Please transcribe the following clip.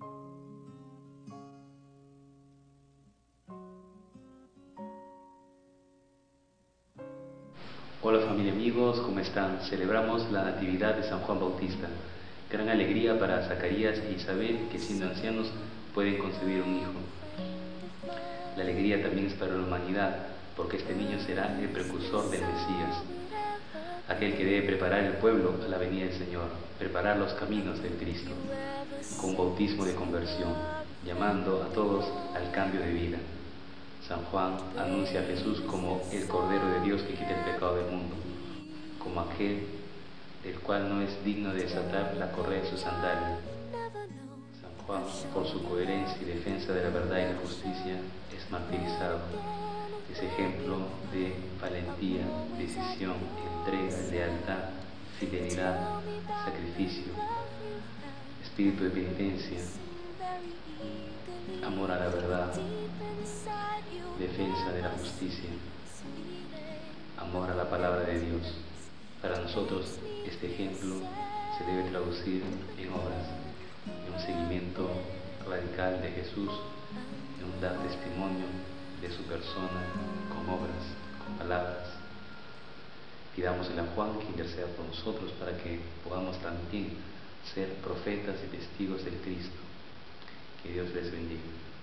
Hola familia, amigos, ¿cómo están? Celebramos la Natividad de San Juan Bautista. Gran alegría para Zacarías e Isabel, que siendo ancianos pueden concebir un hijo. La alegría también es para la humanidad, porque este niño será el precursor del Mesías, aquel que debe preparar el pueblo a la venida del Señor, preparar los caminos del Cristo, con un bautismo de conversión, llamando a todos al cambio de vida. San Juan anuncia a Jesús como el Cordero de Dios que quita el pecado del mundo, como aquel del cual no es digno de desatar la correa de su sandalia. San Juan, por su coherencia y defensa de la verdad y la justicia, es martirizado. Es ejemplo de valentía, decisión, entrega, lealtad, fidelidad, sacrificio, espíritu de penitencia, amor a la verdad, defensa de la justicia, amor a la palabra de Dios. Para nosotros este ejemplo se debe traducir en obras, en un seguimiento radical de Jesús, en un dar testimonio de su persona con obras, con palabras. Pidámosle a Juan que interceda por nosotros para que podamos también ser profetas y testigos del Cristo. Que Dios les bendiga.